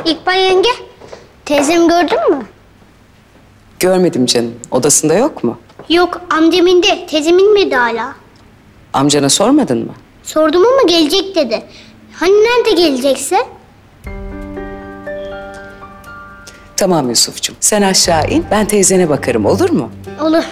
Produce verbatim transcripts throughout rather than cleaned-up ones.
İkbal yenge, teyzemi gördün mü? Görmedim canım. Odasında yok mu? Yok, amcamın de. Teyzemin miydi hala? Amcana sormadın mı? Sordum ama gelecek dedi. Hani nerede gelecekse? Tamam Yusuf'cum. Sen aşağı in. Ben teyzene bakarım, olur mu? Olur.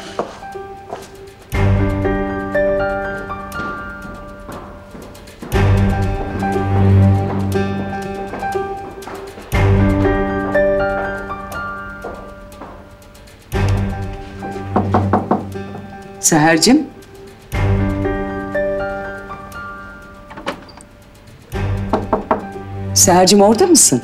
Seher'cim. Seher'cim orada mısın?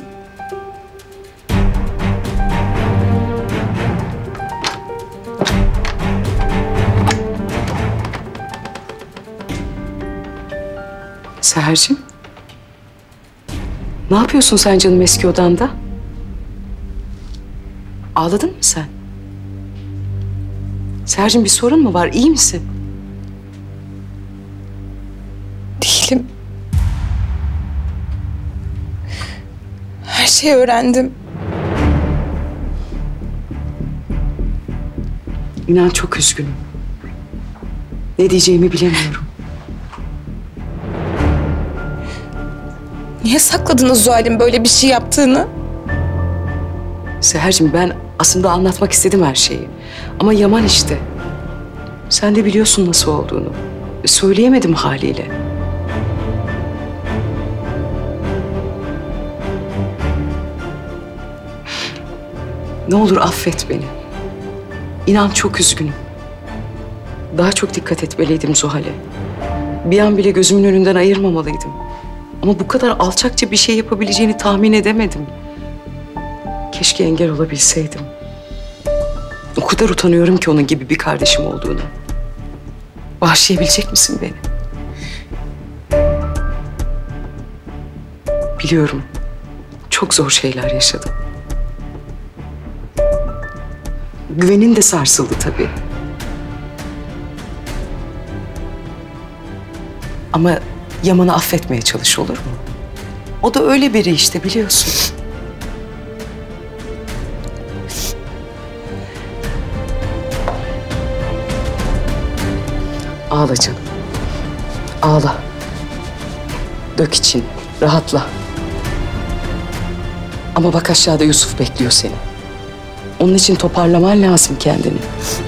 Seher'cim. Ne yapıyorsun sen canım eski odanda? Ağladın mı sen? Seher'cim bir sorun mu var? İyi misin? Değilim. Her şeyi öğrendim. İnan çok üzgünüm. Ne diyeceğimi bilemiyorum. Niye sakladınız Zuhal'in böyle bir şey yaptığını? Seher'cim ben aslında anlatmak istedim her şeyi. Ama Yaman işte. Sen de biliyorsun nasıl olduğunu. Söyleyemedim haliyle. Ne olur affet beni. İnan çok üzgünüm. Daha çok dikkat etmeliydim Zuhal'e. Bir an bile gözümün önünden ayırmamalıydım. Ama bu kadar alçakça bir şey yapabileceğini tahmin edemedim. Keşke engel olabilseydim. O kadar utanıyorum ki onun gibi bir kardeşim olduğunu. Bağışlayabilecek misin beni? Biliyorum. Çok zor şeyler yaşadım. Güvenin de sarsıldı tabii. Ama Yaman'ı affetmeye çalış, olur mu? O da öyle biri işte, biliyorsun. Ağla canım. Ağla. Dök için, rahatla. Ama bak aşağıda Yusuf bekliyor seni. Onun için toparlaman lazım kendini.